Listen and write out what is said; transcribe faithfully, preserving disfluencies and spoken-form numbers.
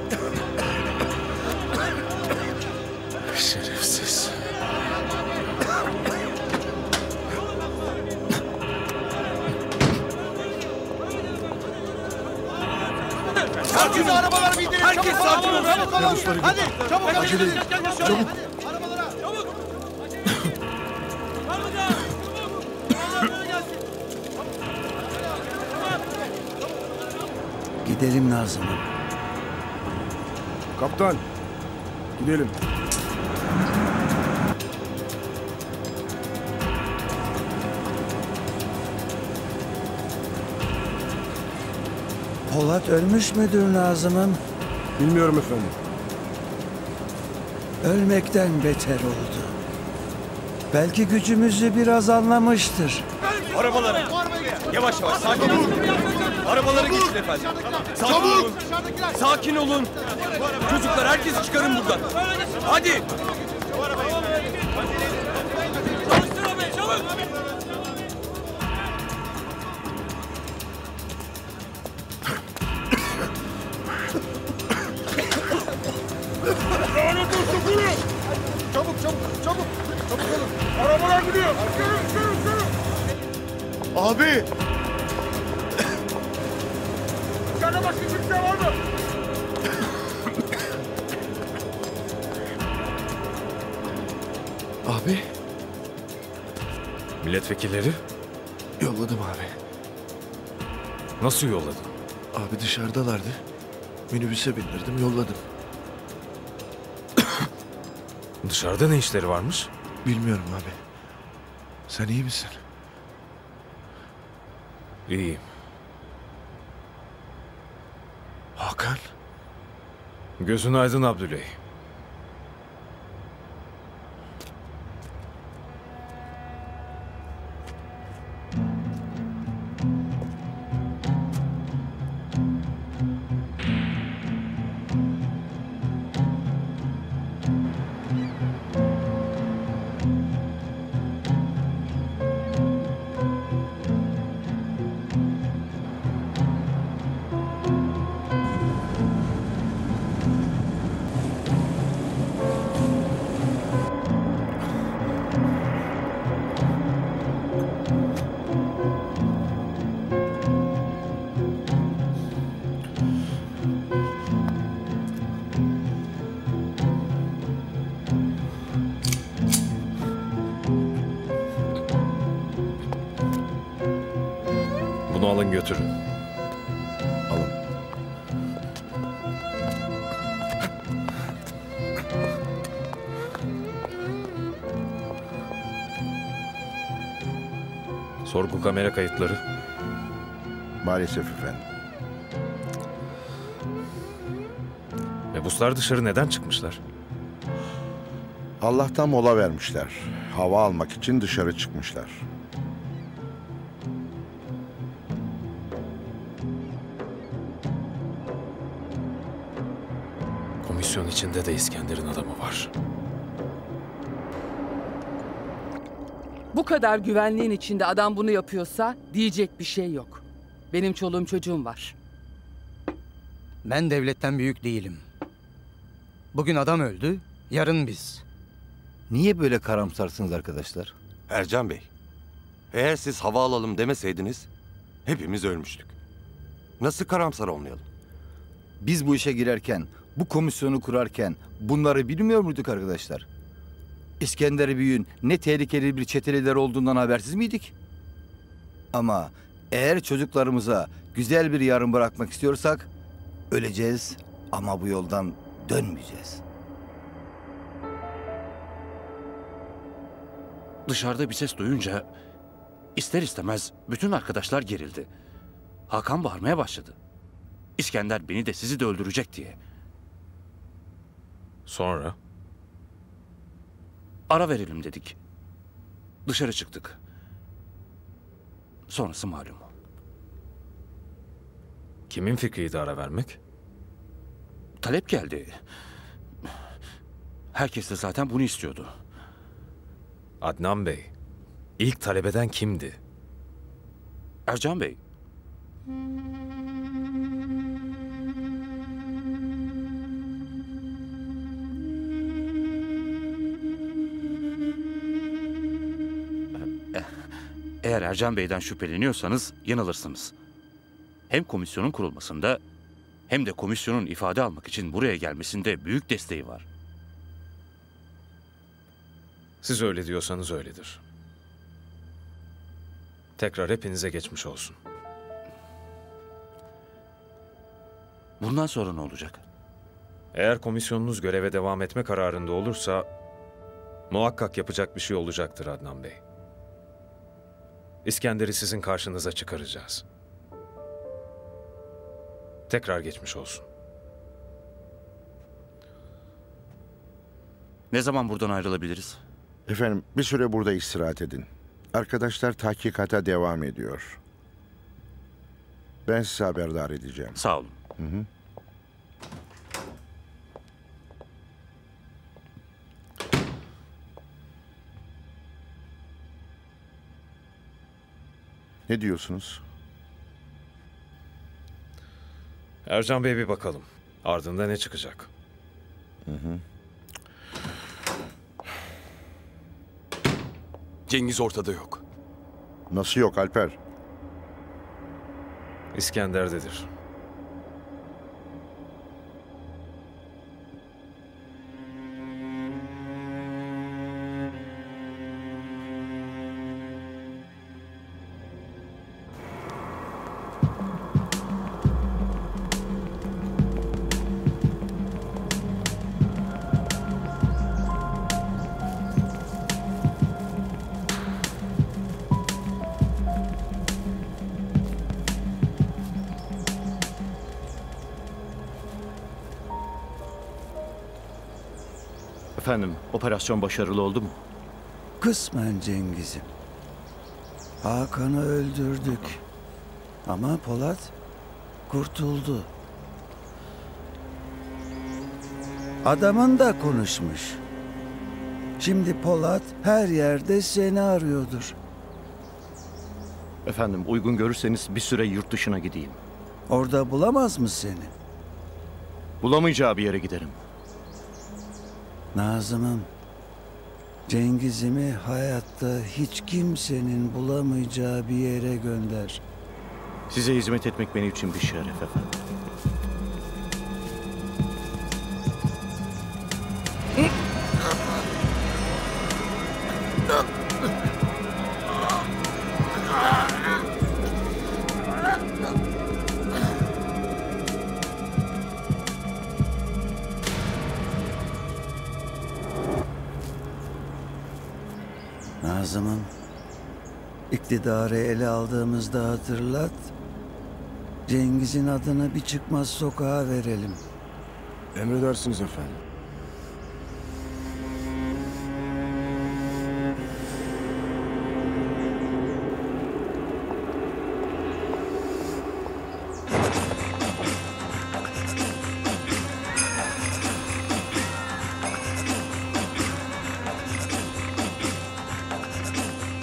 Şerefsiz. Herkes arabalara bindirin. Herkes sakin olsun. Hadi çabuk. Acele edin. Çabuk. Arabalara. Çabuk. Gidelim Nazım'ım. Kaptan. Gidelim. Polat ölmüş müdür Nazım'ım? Bilmiyorum efendim. Ölmekten beter oldu. Belki gücümüzü biraz anlamıştır. Arabalara. Yavaş yavaş sakin olun. Arabalara geçin efendim. Sakin olun. Sakin olun. Çocuklar herkesi çıkarın buradan. Hadi. Çalıştır abi çabuk. Çabuk çabuk çabuk. Çabuk olun. Arabalar gidiyor. Sürün sürün sürün. Abi. İçeride başka kimse var mı? Abi. Milletvekilleri Yolladım abi. nasıl yolladın? Abi dışarıdalardı. Minibüse bindirdim yolladım. Dışarıda ne işleri varmış? Bilmiyorum abi. Sen iyi misin? İyiyim. Hakan. Gözün aydın Abdüley. Bunu alın götürün. Alın. Sorgu kamera kayıtları. Maalesef efendim. Mebuslar dışarı neden çıkmışlar? Allah'tan mola vermişler. Hava almak için dışarı çıkmışlar. Komisyon içinde de İskender'in adamı var. Bu kadar güvenliğin içinde adam bunu yapıyorsa diyecek bir şey yok. Benim çoluğum çocuğum var. Ben devletten büyük değilim. Bugün adam öldü, yarın biz. Niye böyle karamsarsınız arkadaşlar? Ercan Bey, eğer siz hava alalım demeseydiniz hepimiz ölmüştük. Nasıl karamsar olmayalım? Biz bu işe girerken, bu komisyonu kurarken bunları bilmiyor muyduk arkadaşlar? İskender Büyük'ün ne tehlikeli bir çete lideri olduğundan habersiz miydik? Ama eğer çocuklarımıza güzel bir yarın bırakmak istiyorsak öleceğiz ama bu yoldan dönmeyeceğiz. Dışarıda bir ses duyunca ister istemez bütün arkadaşlar gerildi. Hakan bağırmaya başladı. İskender beni de sizi de öldürecek diye. Sonra? Ara verelim dedik. Dışarı çıktık. Sonrası malum. Kimin fikriydi ara vermek? Talep geldi. Herkes de zaten bunu istiyordu. Adnan Bey, ilk talep eden kimdi? Ercan Bey. Eğer Ercan Bey'den şüpheleniyorsanız yanılırsınız. Hem komisyonun kurulmasında hem de komisyonun ifade almak için buraya gelmesinde büyük desteği var. Siz öyle diyorsanız öyledir. Tekrar hepinize geçmiş olsun. Bundan sonra ne olacak? Eğer komisyonunuz göreve devam etme kararında olursa muhakkak yapacak bir şey olacaktır Adnan Bey. İskender'i sizin karşınıza çıkaracağız. Tekrar geçmiş olsun. Ne zaman buradan ayrılabiliriz? Efendim bir süre burada istirahat edin. Arkadaşlar tahkikata devam ediyor. Ben size haberdar edeceğim. Sağ olun. Hı hı. Ne diyorsunuz? Ercan Bey bir bakalım. Ardında ne çıkacak? Hı hı. Cengiz ortada yok. Nasıl yok Alper? İskender'dedir. Efendim, operasyon başarılı oldu mu? Kısmen Cengiz'im. Hakan'ı öldürdük. Ama Polat kurtuldu. Adamın da konuşmuş. Şimdi Polat her yerde seni arıyordur. Efendim, uygun görürseniz bir süre yurt dışına gideyim. Orada bulamaz mı seni? Bulamayacağı bir yere giderim. Nazım'ım, Cengiz'imi hayatta hiç kimsenin bulamayacağı bir yere gönder. Size hizmet etmek benim için bir şeref efendim. Nazım'ım, iktidarı ele aldığımızda hatırlat, Cengiz'in adını bir çıkmaz sokağa verelim. Emredersiniz efendim.